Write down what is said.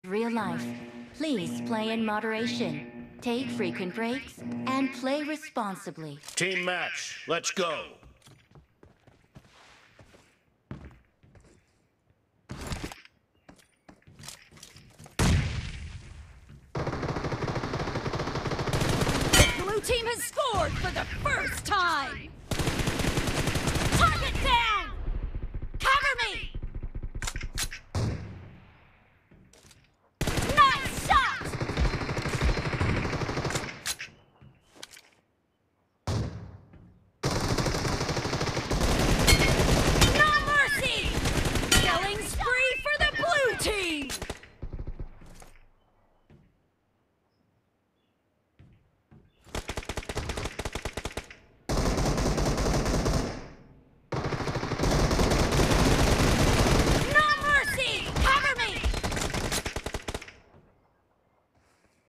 Real life. Please play in moderation. Take frequent breaks and play responsibly. Team match, let's go. Blue team has scored for the first time!